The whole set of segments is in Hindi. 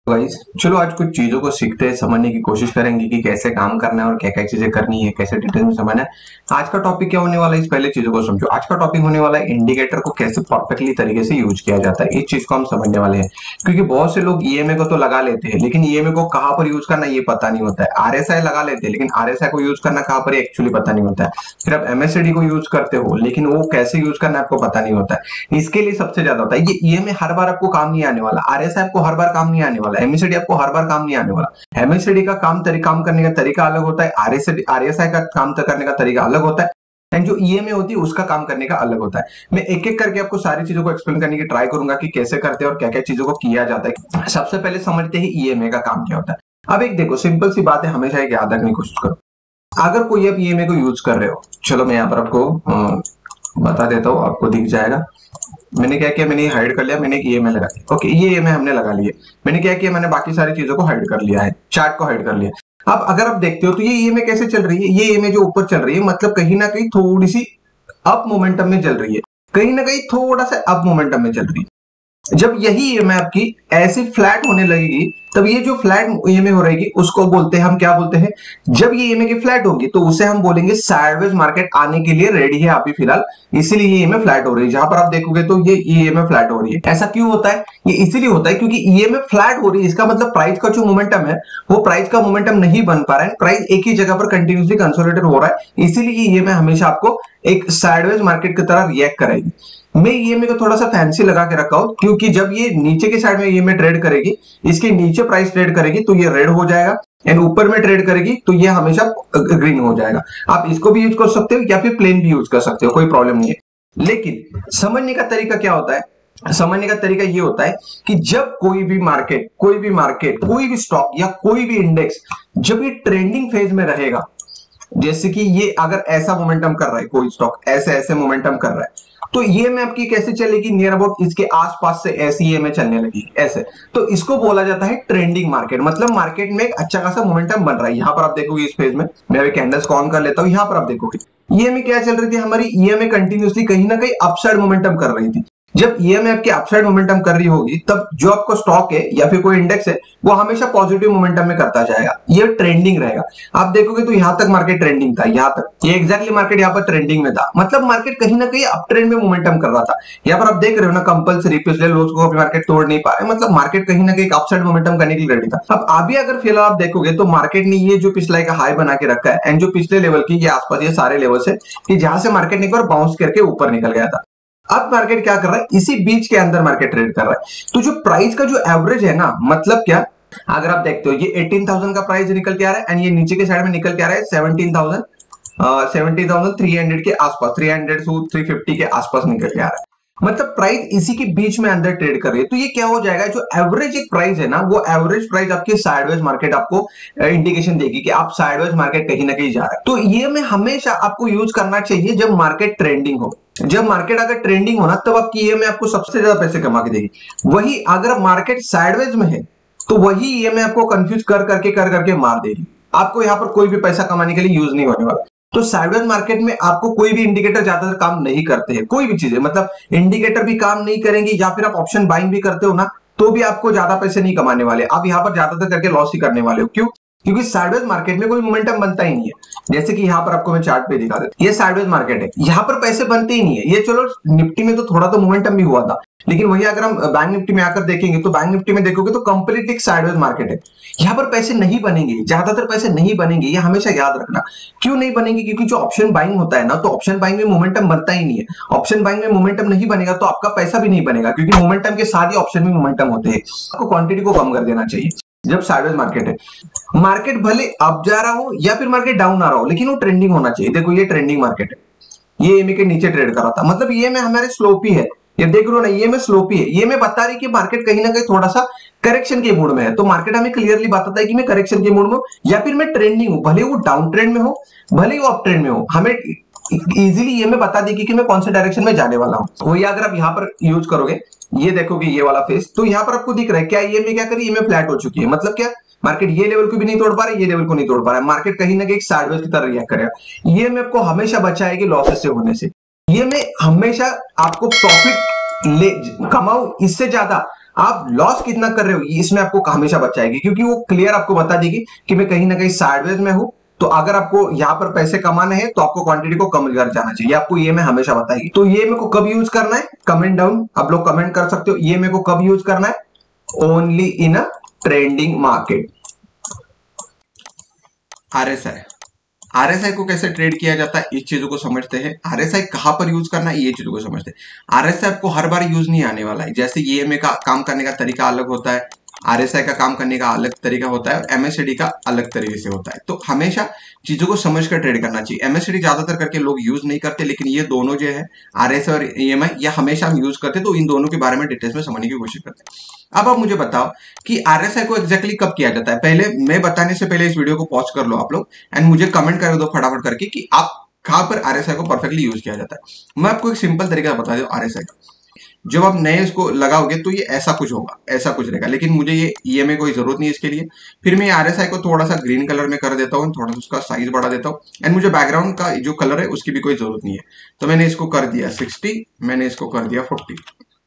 गाइस चलो आज कुछ चीजों को सीखते हैं, समझने की कोशिश करेंगे कि कैसे काम करना है और क्या क्या चीजें करनी है, कैसे डिटेल में समझना है। आज का टॉपिक क्या होने वाला है, इस पहले चीजों को समझो। आज का टॉपिक होने वाला है इंडिकेटर को कैसे परफेक्टली तरीके से यूज किया जाता है। इस चीज को हम समझने वाले हैं क्योंकि बहुत से लोग ईएमए को तो लगा लेते हैं लेकिन ईएमए को कहाँ पर यूज करना ये पता नहीं होता है। आरएसआई लगा लेते हैं लेकिन आरएसआई को यूज करना कहाँ पर एक्चुअली पता नहीं होता है। फिर आप एमएससीडी को यूज करते हो लेकिन वो कैसे यूज करना आपको पता नहीं होता है। इसके लिए सबसे ज्यादा होता है ये ईएमए हर बार आपको काम नहीं आने वाला, आरएसआई आपको हर बार काम नहीं आने वाला, एमएससीडी आपको हर बार काम नहीं आने वाला। एमएससीडी का काम करने का तरीका अलग होता है, आरएसआई का काम करने का तरीका अलग होता है एंड जो ईएमए होती है उसका काम करने का अलग होता है। मैं एक एक करके आपको सारी चीजों को एक्सप्लेन करने की ट्राई करूंगा कि कैसे करते हैं और क्या क्या चीजों को किया जाता है। सबसे पहले समझते हैं ईएमए का काम क्या होता है। अब एक देखो सिंपल सी बात है, हमेशा एक याद रखने की कोशिश करो। अगर कोई आप ईएमए को यूज कर रहे हो, चलो मैं यहाँ पर आपको बता देता हूँ, आपको दिख जाएगा। मैंने क्या किया, मैंने हाइड कर लिया, मैंने एक ईएमए लगा दिया। ओके, ये ईएमए हमने लगा लिया। मैंने क्या किया, मैंने बाकी सारी चीजों को हाइड कर लिया है, चार्ट को हाइड कर लिया। अब अगर आप देखते हो तो ये ईएमए कैसे चल रही है, ये ईएमए जो ऊपर चल रही है मतलब कहीं ना कहीं थोड़ी सी अप मोमेंटम में चल रही है, कहीं ना कहीं थोड़ा सा अप मोमेंटम में चल रही है। जब यही ईएमए आपकी ऐसे फ्लैट होने लगेगी तब ये जो फ्लैट ईएमए हो रहेगी उसको बोलते हैं, हम क्या बोलते हैं, जब ये ईएमए की फ्लैट होगी तो उसे हम बोलेंगे साइडवेज मार्केट आने के लिए रेडी है अभी फिलहाल, इसीलिए ये ईएमए फ्लैट हो रही है। जहां पर आप देखोगे तो ये ईएमए फ्लैट हो रही है। ऐसा क्यों होता है, ये इसीलिए होता है क्योंकि ईएमए फ्लैट हो रही है, इसका मतलब प्राइस का जो मोमेंटम है वो प्राइस का मोमेंटम नहीं बन पा रहा है, प्राइस एक ही जगह पर कंटिन्यूसली कंसोलिडेट हो रहा है, इसीलिए ईएमए हमेशा आपको एक साइडवेज मार्केट की तरह रिएक्ट करेगी। मैं ईएमए को थोड़ा सा फैंसी लगा के रखा हूं क्योंकि जब ये नीचे के साइड में ईएमए ट्रेड करेगी, इसके नीचे प्राइस ट्रेड करेगी तो ये रेड हो जाएगा एंड ऊपर में ट्रेड करेगी तो ये हमेशा ग्रीन हो जाएगा। आप इसको भी यूज कर सकते हो या फिर प्लेन भी यूज कर सकते हो, कोई प्रॉब्लम नहीं है। लेकिन समझने का तरीका क्या होता है, समझने का तरीका ये होता है कि जब कोई भी मार्केट, कोई भी स्टॉक या कोई भी इंडेक्स जब ये ट्रेंडिंग फेज में रहेगा, जैसे कि ये अगर ऐसा मोमेंटम कर रहा है, कोई स्टॉक ऐसे ऐसे मोमेंटम कर रहा है तो ये में आपकी कैसे चलेगी, नियर अबाउट इसके आसपास से ऐसी ये में चलने लगी ऐसे, तो इसको बोला जाता है ट्रेंडिंग मार्केट। मतलब मार्केट में एक अच्छा खासा मोमेंटम बन रहा है। यहां पर आप देखोगे इस फेज में, मैं अभी कैंडल्स को ऑन कर लेता हूं, यहां पर आप देखोगे ईएमए क्या चल रही थी हमारी, ईएमए कंटिन्यूसली कहीं ना कहीं अपसाइड मोमेंटम कर रही थी। जब ईएमए आपकी अपसाइड मोमेंटम कर रही होगी तब जो आपको स्टॉक है या फिर कोई इंडेक्स है वो हमेशा पॉजिटिव मोमेंटम में करता जाएगा, ये ट्रेंडिंग रहेगा। आप देखोगे तो यहां तक मार्केट ट्रेंडिंग था, यहां तक ये एग्जैक्टली मार्केट यहां पर ट्रेंडिंग में था, मतलब मार्केट कहीं ना कहीं अप ट्रेंड में मोमेंटम कर रहा था। यहां पर आप देख रहे हो ना, कंपलसरी पिछले लोज को मार्केट तोड़ नहीं पा रहा, मतलब मार्केट कहीं ना कहीं अपसाइड मोमेंटम करने के लिए रेडी था। अब अभी अगर फिलहाल आप देखोगे तो मार्केट ने ये जो पिछला एक हाई बना के रखा है एंड जो पिछले लेवल की ये आसपास ये सारे लेवल है कि जहां से मार्केट ने एक बार बाउंस करके ऊपर निकल गया था। अब मार्केट क्या कर रहा है, इसी बीच के अंदर मार्केट ट्रेड कर रहा है। तो जो प्राइस का जो एवरेज है ना, मतलब क्या, अगर आप देखते हो ये 18,000 का प्राइस निकल के आ रहा है एंड ये नीचे के साइड में निकल के आ रहा है 17,300 के आसपास, 300 से 350 के आसपास निकल के आ रहा है। मतलब प्राइस इसी के बीच में अंदर ट्रेड कर रही है। तो ये क्या हो जाएगा, जो एवरेज एक प्राइस है ना, वो एवरेज प्राइस आपकी साइडवेज मार्केट आपको इंडिकेशन देगी कि आप साइडवेज मार्केट कहीं ना कहीं जा रहा है। तो ये में हमेशा आपको यूज करना चाहिए जब मार्केट ट्रेंडिंग हो। जब मार्केट अगर ट्रेंडिंग हो ना तब आपकी ईएमए आपको सबसे ज्यादा पैसे कमा के देगी। वही अगर मार्केट साइडवेज में है तो वही ईएमए आपको कंफ्यूज कर करके मार देगी, आपको यहाँ पर कोई भी पैसा कमाने के लिए यूज नहीं होने वाला। तो साइडवेज मार्केट में आपको कोई भी इंडिकेटर ज्यादातर काम नहीं करते हैं, कोई भी चीजें, मतलब इंडिकेटर भी काम नहीं करेंगे या फिर आप ऑप्शन बाइंग भी करते हो ना तो भी आपको ज्यादा पैसे नहीं कमाने वाले, आप यहाँ पर ज्यादातर करके लॉस ही करने वाले हो। क्यों, क्योंकि साइडवेज मार्केट में कोई मोमेंटम बनता ही नहीं है। जैसे कि यहाँ पर आपको मैं चार्ट पे दिखा देता, ये साइडवेज मार्केट है, यहाँ पर पैसे बनते ही नहीं है। ये चलो निफ्टी में तो थोड़ा तो मोमेंटम भी हुआ था, लेकिन वही अगर हम बैंक निफ्टी में आकर देखेंगे तो बैंक निफ्टी में देखोगे तो कंप्लीटली एक साइडवेज मार्केट है। यहाँ पर पैसे नहीं बनेंगे, ज्यादातर पैसे नहीं बनेंगे, ये हमेशा याद रखना। क्यों नहीं बनेंगे, क्योंकि जो ऑप्शन बाइंग होता है ना, तो ऑप्शन बाइंग में मोमेंटम बनता ही नहीं है। ऑप्शन बाइंग में मोमेंटम नहीं बनेगा तो आपका पैसा भी नहीं बनेगा, क्योंकि मोमेंटम के साथ ही ऑप्शन में मोमेंटम होते हैं। आपको क्वांटिटी को कम कर देना चाहिए जब साइडवेज मार्केट है। मार्केट भले अप जा रहा हो या फिर मार्केट डाउन आ रहा हो, लेकिन वो ट्रेंडिंग होना चाहिए। देखो ये ट्रेंडिंग मार्केट है, ये ईएमए के नीचे ट्रेड कर रहा था, मतलब ये में हमारे स्लोपी है, ये देख रहे हो ना, ये में स्लोपी है। ये में बता रही कि मार्केट कहीं ना कहीं थोड़ा सा करेक्शन के मूड में है। तो मार्केट हमें क्लियरली बताता है कि मैं करेक्शन के मूड में हूं या फिर मैं ट्रेंडिंग हूं, भले वो डाउन ट्रेंड में हो भले वो अप ट्रेंड में हो, हमें इजीली ये में बता देगी कि मैं कौन से डायरेक्शन में जाने वाला हूं। वही अगर आप यहाँ पर यूज करोगे, ये देखोगे ये वाला फेस, तो यहाँ पर आपको दिख रहा है क्या, ये में क्या करी, ये में फ्लैट हो चुकी है। मतलब क्या, मार्केट ये लेवल को भी नहीं तोड़ पा रहा है, ये लेवल को नहीं तोड़ पा रहा है, मार्केट कहीं ना कहीं साइडवेज की तरह रिएक्ट करेगा। ये में आपको हमेशा बचाएगी लॉसेस से होने से। ये में हमेशा आपको प्रॉफिट ले कमाओ, इससे ज्यादा आप लॉस कितना कर रहे हो इसमें आपको हमेशा बचाएगी, क्योंकि वो क्लियर आपको बता देगी कि मैं कहीं ना कहीं साइडवेज में हूं। तो अगर आपको यहाँ पर पैसे कमाने हैं तो आपको क्वांटिटी को कम कर जाना चाहिए, आपको ये मैं हमेशा बताएगी। तो ये मेरे को कब यूज करना है, कमेंट डाउन आप लोग कमेंट कर सकते हो, ये मेरे को कब यूज करना है, only in a trending market. RSI, RSI को कैसे ट्रेड किया जाता है इस चीजों को समझते हैं। आरएसआई कहां पर यूज करना है ये चीजों को समझते हैं। आरएसआई आपको हर बार यूज नहीं आने वाला है, जैसे ईएमए का काम करने का तरीका अलग होता है, आरएसआई का काम करने का अलग तरीका होता है, और एमएससीडी का अलग तरीके से होता है। तो हमेशा चीजों को समझकर ट्रेड करना चाहिए। एमएससीडी ज्यादातर करके लोग यूज नहीं करते, लेकिन ये दोनों जो है आरएसआई और ईएमआई या हमेशा हम यूज करते, तो इन दोनों के बारे में डिटेल्स में समझने की कोशिश करते हैं। अब आप मुझे बताओ कि आरएसआई को एग्जैक्टली कब किया जाता है। पहले मैं बताने से पहले इस वीडियो को पॉज कर लो आप लोग, एंड मुझे कमेंट कर दो फटाफट करके कि आप कहां पर आरएसआई को परफेक्टली यूज किया जाता है। मैं आपको एक सिंपल तरीका बता दूं आरएसआई का। जब आप नए इसको लगाओगे तो ये ऐसा कुछ होगा, ऐसा कुछ रहेगा, लेकिन मुझे ये ईएमए कोई जरूरत नहीं है इसके लिए। फिर मैं आरएसआई को थोड़ा सा ग्रीन कलर में कर देता हूँ, थोड़ा सा उसका साइज बढ़ा देता हूँ, एंड मुझे बैकग्राउंड का जो कलर है उसकी भी कोई जरूरत नहीं है। तो मैंने इसको कर दिया 60, मैंने इसको कर दिया 40।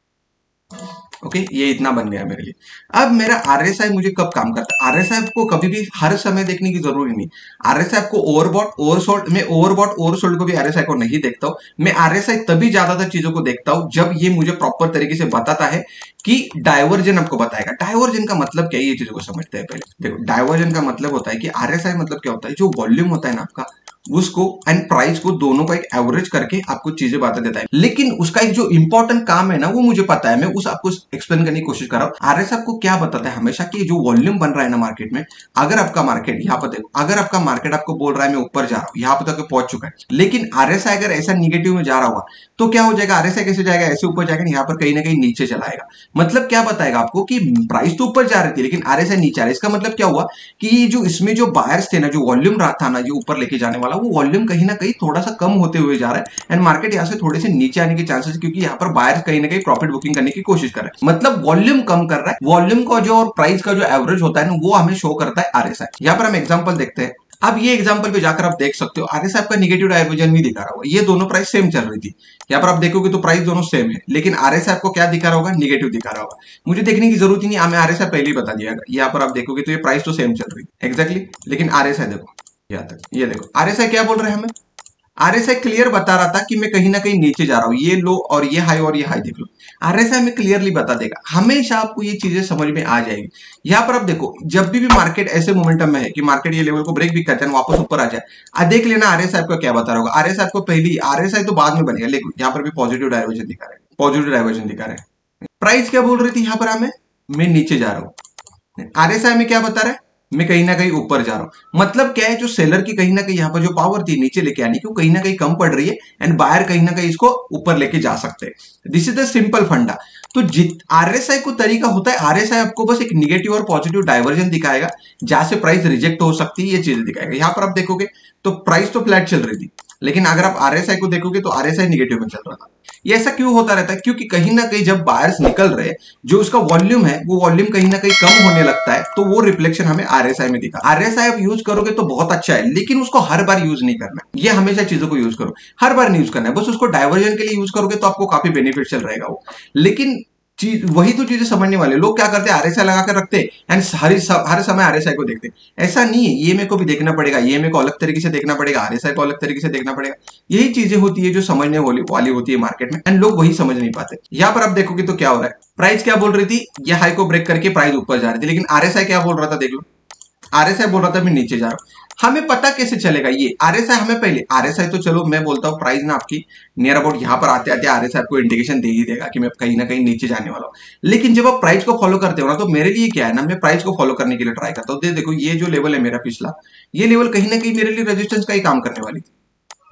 ओके, ये इतना बन गया मेरे लिए। अब मेरा आरएसआई मुझे कब काम करता है, आरएसआई आपको कभी भी हर समय देखने की जरूरी नहीं। आरएसआई आपको ओवरबॉट ओवरसोल्ड, मैं ओवरबॉट ओवरसोल्ड को भी आरएसआई को नहीं देखता हूं। मैं आरएसआई तभी ज्यादातर चीजों को देखता हूं जब ये मुझे प्रॉपर तरीके से बताता है कि डाइवर्जन आपको बताएगा। डाइवर्जन का मतलब क्या है ये चीजों को समझते हैं पहले। देखो, डाइवर्जन का मतलब होता है कि आरएसआई मतलब क्या होता है, जो वॉल्यूम होता है ना आपका, उसको एंड प्राइस को दोनों का एक एवरेज करके आपको चीजें बता देता है। लेकिन उसका एक जो इंपॉर्टेंट काम है ना वो मुझे पता है, मैं उस आपको एक्सप्लेन करने की कोशिश कर रहा हूँ। आरएसआई आपको क्या बताता है हमेशा कि जो वॉल्यूम बन रहा है ना मार्केट में, अगर आपका मार्केट यहाँ पर देखो, अगर आपका मार्केट आपको बोल रहा है मैं ऊपर जा रहा हूँ, यहाँ पर तक पहुंच चुका है, लेकिन आरएसआई अगर ऐसा निगेटिव में जा रहा होगा तो क्या हो जाएगा, आरएसआई कैसे जाएगा, ऐसे ऊपर जाएगा, यहाँ पर कहीं ना कहीं नीचे चलाएगा। मतलब क्या बताएगा आपको कि प्राइस तो ऊपर जा रही थी लेकिन आरएसआई नीचे आ रहा है। इसका मतलब क्या हुआ कि जो इसमें जो बायर्स थे ना, जो वॉल्यूम रहा था ना जो ऊपर लेके जाने वाला, वो वॉल्यूम कहीं ना कहीं थोड़ा सा कम होते हुए जा रहा है, एंड मार्केट यहाँ से थोड़े से नीचे आने के चांसेस, क्योंकि यहाँ पर बायर्स कहीं ना कहीं प्रॉफिट बुकिंग करने की कोशिश कर रहे हैं। मतलब वॉल्यूम कम कर रहा है, वॉल्यूम का जो और प्राइस का जो एवरेज होता है ना वो हमें शो करता है आरएसआई। यहाँ पर हम एग्जांपल देखते हैं। अब ये एग्जांपल पे जाकर आप देख सकते हो आरएसआई का निगेटिव डाइवर्जन भी दिखा रहा होगा, ये दोनों प्राइस सेम चल रही थी। यहाँ पर आप देखोगे तो प्राइस दोनों सेम है, लेकिन आरएसआई आपको क्या दिखा रहा होगा, निगेटिव दिखा रहा होगा। मुझे देखने की जरूरत ही नहीं, हमें आरएसआई पहले ही बता दिया। यहाँ पर आप देखोगे तो ये प्राइस तो सेम चल रही है एग्जैक्टली, लेकिन आरएसआई देखो यहाँ तक, ये देखो आरएसआई क्या बोल रहे हैं हमें। आरएसआई क्लियर बता रहा था कि मैं कहीं ना कहीं नीचे जा रहा हूं, ये लो और ये हाई और ये हाई देख लो। आरएसआई में क्लियरली बता देगा, हमेशा आपको ये चीजें समझ में आ जाएगी। यहाँ पर आप देखो, जब भी मार्केट ऐसे मोमेंटम में है कि मार्केट ये लेवल को ब्रेक भी करता है वापस ऊपर आ जाए, देख लेना आरएसआई आपको क्या बता रहा होगा। आरएसआई आपको पहली, आरएसआई तो बाद में बनेगा, लेकिन यहाँ पर भी पॉजिटिव डाइवर्जन दिखा रहे हैं, पॉजिटिव डाइवर्जन दिखा रहे हैं। प्राइस क्या बोल रही थी यहाँ पर हमें, मैं नीचे जा रहा हूँ। आरएसआई में क्या बता रहा है, मैं कहीं ना कहीं ऊपर जा रहा हूं। मतलब क्या है, जो सेलर की कहीं ना कहीं यहाँ पर जो पावर थी नीचे लेके आने की, वो कहीं ना कहीं कम पड़ रही है, एंड बायर कहीं ना कहीं इसको ऊपर लेके जा सकते हैं। दिस इज द सिंपल फंडा। तो आरएसआई को तरीका होता है, आरएसआई आपको बस एक निगेटिव और पॉजिटिव डाइवर्जन दिखाएगा, जहां से प्राइस रिजेक्ट हो सकती है, ये चीजें दिखाएगा। यहाँ पर आप देखोगे तो प्राइस तो फ्लैट चल रही थी, लेकिन अगर आप आरएसआई को देखोगे तो आरएसआई निगेटिव में चल रहा था। ये ऐसा क्यों होता रहता है, क्योंकि कहीं ना कहीं जब बायर्स निकल रहे, जो उसका वॉल्यूम है वो वॉल्यूम कहीं ना कहीं कम होने लगता है, तो वो रिफ्लेक्शन हमें आरएसआई में दिखा। आरएसआई आप यूज करोगे तो बहुत अच्छा है, लेकिन उसको हर बार यूज नहीं करना है। ये हमेशा चीजों को यूज करो, हर बार नहीं यूज करना है, बस उसको डाइवर्जन के लिए यूज करोगे तो आपको काफी बेनिफिशियल रहेगा वो। लेकिन चीज वही तो चीजें समझने वाले लोग क्या करते हैं, आरएसआई लगा कर रखते हैं एंड हर समय आरएसआई को देखते हैं। ऐसा नहीं है, ये मेरे को भी देखना पड़ेगा, ये मेरे को अलग तरीके से देखना पड़ेगा, आरएसआई को अलग तरीके से देखना पड़ेगा। यही चीजें होती है जो समझने वाली होती है मार्केट में, एंड लोग वही समझ नहीं पाते। यहाँ पर आप देखोगे तो क्या हो रहा है, प्राइस क्या बोल रही थी, ये हाई को ब्रेक करके प्राइस ऊपर जा रही थी, लेकिन आरएसआई क्या बोल रहा था, देख लो आरएसआई बोल रहा था मैं नीचे जा रहा हूं। हमें पता कैसे चलेगा ये आरएसआई, हमें पहले आरएसआई तो चलो मैं बोलता हूँ प्राइस ना आपकी नियर अबाउट यहाँ पर आते आते आरएसआई आपको इंडिकेशन दे ही देगा कि मैं कहीं ना कहीं नीचे जाने वाला हूँ। लेकिन जब आप प्राइस को फॉलो करते हो ना, तो मेरे लिए क्या है ना, मैं प्राइस को फॉलो करने के लिए ट्राई करता हूँ। देखो ये जो लेवल है मेरा पिछला, ये लेवल कहीं ना कहीं मेरे लिए रेजिस्टेंस का ही काम करने वाली थी।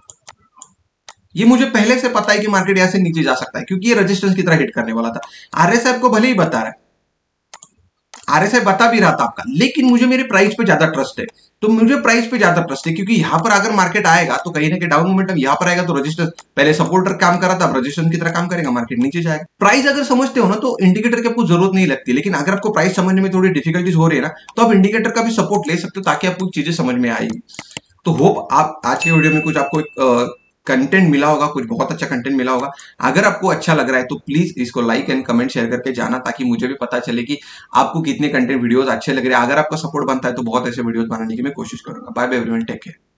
ये मुझे पहले से पता है कि मार्केट यहाँ से नीचे जा सकता है, क्योंकि ये रेजिस्टेंस की तरह हिट करने वाला था। आरएसआई आपको भले ही बता रहा है, आरएसआई बता भी रहा था आपका, लेकिन मुझे मेरे प्राइस पे ज्यादा ट्रस्ट है। तो मुझे प्राइस पे ज्यादा ट्रस्ट है, क्योंकि यहाँ पर अगर मार्केट आएगा तो कहीं ना कहीं डाउन मोमेंटम यहाँ पर आएगा, तो रेजिस्टेंस पहले सपोर्टर काम कर रहा था, अब रेजिस्टेंस की तरह काम करेगा, मार्केट नीचे जाएगा। प्राइस अगर समझते हो ना तो इंडिकेटर की आपको जरूरत नहीं लगती, लेकिन अगर आपको प्राइस समझने में थोड़ी डिफिकल्टीज हो रही है ना, तो आप इंडिकेटर का भी सपोर्ट ले सकते हो, ताकि आपको चीजें समझ में आएगी। तो होप आप आज के वीडियो में कुछ आपको कंटेंट मिला होगा, कुछ बहुत अच्छा कंटेंट मिला होगा। अगर आपको अच्छा लग रहा है तो प्लीज इसको लाइक एंड कमेंट शेयर करके जाना, ताकि मुझे भी पता चले कि आपको कितने कंटेंट वीडियोस अच्छे लग रहे हैं। अगर आपका सपोर्ट बनता है तो बहुत ऐसे वीडियोस बनाने की मैं कोशिश करूंगा। Bye bye everyone, take care.